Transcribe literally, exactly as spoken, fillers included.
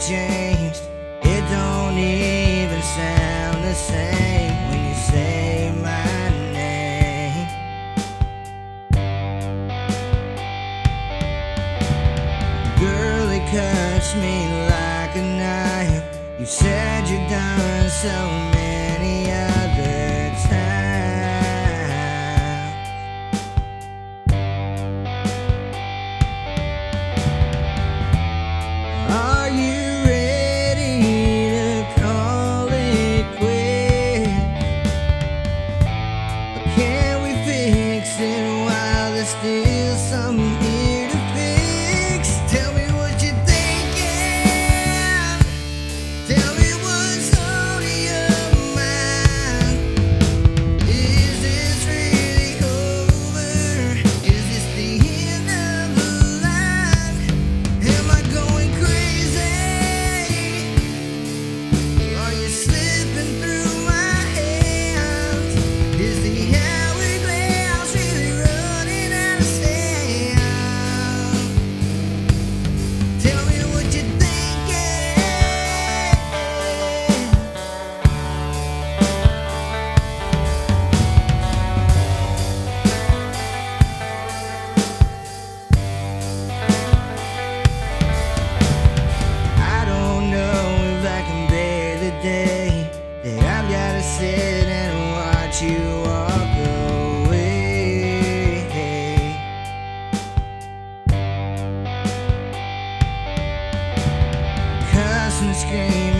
changed. It don't even sound the same when you say my name. Girl, it cuts me like a knife. You said you've done so many other times. Are you ready to call it quits? Or can we fix it while there's still something here to fix? Tell me what you're thinking. Tell me what's on your mind. Is this really over? Is this the end of the line? Am I going crazy? Are you slipping through my hands? Is the hourglass really running out of sand? Tell me what you're thinking. I don't know if I can bear the day that I've gotta sit and watch you walk away. Cuss and scream